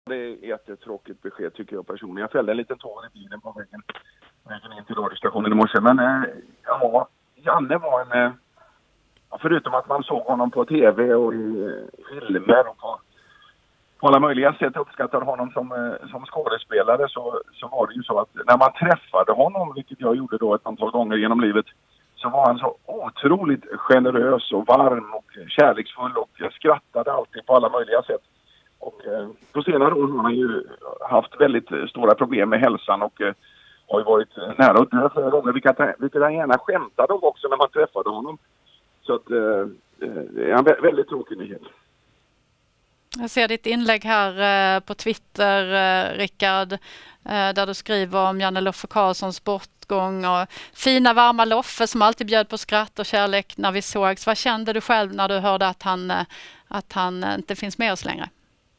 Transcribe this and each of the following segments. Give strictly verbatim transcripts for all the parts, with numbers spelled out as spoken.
Det är ett tråkigt besked tycker jag personligen. Jag fällde en liten tår i bilen på vägen, vägen in till radiostationen i morse. Men äh, ja, Janne var en... Äh, förutom att man såg honom på tv och i filmer och på, på alla möjliga sätt uppskattade honom som, som skådespelare så, så var det ju så att när man träffade honom, vilket jag gjorde då ett antal gånger genom livet, så var han så otroligt generös och varm och kärleksfull och skrattade alltid på alla möjliga sätt. Och eh, på senare år har han ju haft väldigt stora problem med hälsan och eh, har ju varit nära att dö flera gånger, vilket, vilket han gärna skämtade om också när man träffade honom. Så att, eh, det är en väldigt tråkig nyhet. Jag ser ditt inlägg här eh, på Twitter, eh, Rickard, eh, där du skriver om Janne Loffe Karlssons bortgång och fina varma Loffe som alltid bjöd på skratt och kärlek när vi sågs. Vad kände du själv när du hörde att han, eh, att han inte finns med oss längre?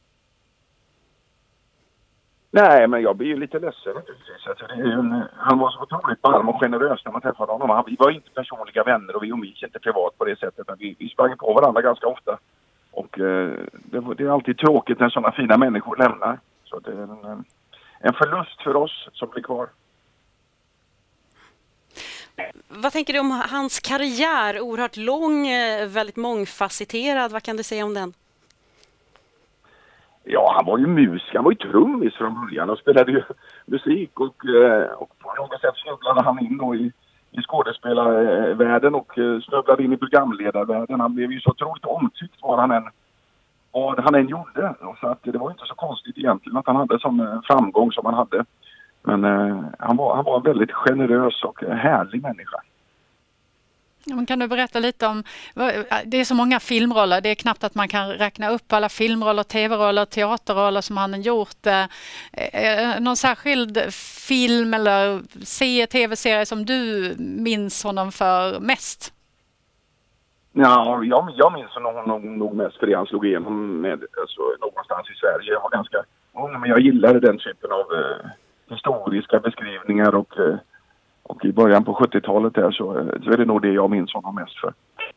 Nej, men jag blir ju lite ledsen naturligtvis. Alltså, det är ju en, han var så otroligt varm och generös när man träffade honom. Vi var inte personliga vänner och vi umgicks inte privat på det sättet. Vi, vi sprang på varandra ganska ofta. Och eh, det, det är alltid tråkigt när sådana fina människor lämnar. Så det är en, en förlust för oss som blir kvar. Vad tänker du om hans karriär? Oerhört lång, väldigt mångfacetterad. Vad kan du säga om den? Ja, han var ju musiker, han var ju trummis från början och spelade ju musik och, och på något sätt snubblade han in då i, i skådespelarvärlden och snubblade in i programledarvärlden. Han blev ju så otroligt omtyckt vad han än, vad han än gjorde. Så att det var inte så konstigt egentligen att han hade sån framgång som han hade. Men eh, han, var, han var en väldigt generös och härlig människa. Men kan du berätta lite om, det är så många filmroller, det är knappt att man kan räkna upp alla filmroller, tv-roller, teaterroller som han har gjort. Eh, någon särskild film eller se, tv-serie som du minns honom för mest? Ja, jag, jag minns honom nog mest för det han slog igenom med, alltså, någonstans i Sverige. Jag var ganska ung, men jag gillade den typen av eh, historiska beskrivningar och eh, Och i början på sjuttiotalet där så, så är det nog det jag minns honom mest för.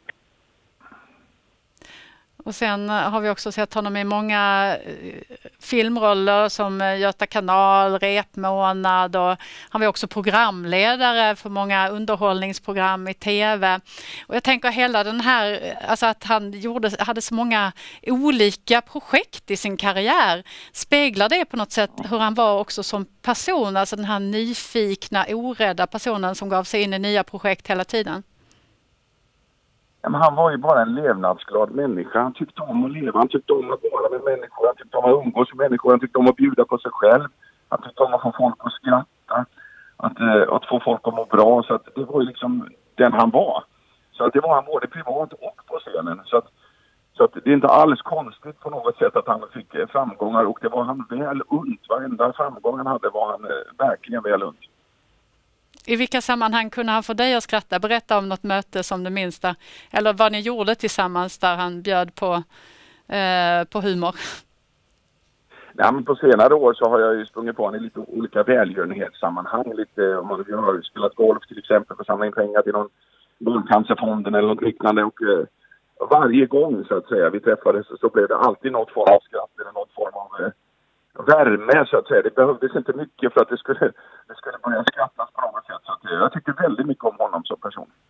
Och sen har vi också sett honom i många filmroller som Göta kanal, Repmånad och han var också programledare för många underhållningsprogram i tv. Och jag tänker hela den här, alltså att han gjorde, hade så många olika projekt i sin karriär. Speglar det på något sätt hur han var också som person, alltså den här nyfikna, orädda personen som gav sig in i nya projekt hela tiden? Men han var ju bara en levnadsglad människa. Han tyckte om att leva, han tyckte om att vara med människor, han tyckte om att umgås med människor, han tyckte om att bjuda på sig själv. Han tyckte om att få folk att skratta, att, att få folk att må bra. Så att det var ju liksom den han var. Så att det var han både privat och på scenen. Så att, så att det är inte alls konstigt på något sätt att han fick framgångar och det var han väl unt. Varenda framgång han hade var han verkligen väl unt. I vilka sammanhang kunde han få dig att skratta? Berätta om något möte som du minns där. Eller vad ni gjorde tillsammans där han bjöd på, eh, på humor. Ja, men på senare år så har jag ju sprungit på honom i lite olika välgörenhetssammanhang. Lite, om man har spelat golf till exempel för att samla in pengar till någon Barncancerfonden eller något liknande. Och eh, varje gång så att säga vi träffades så blev det alltid något form av skratt eller något form av eh, värme så att säga. Det behövdes inte mycket för att det skulle, det skulle börja skrattas på något sätt. Så att, jag tycker väldigt mycket om honom som person.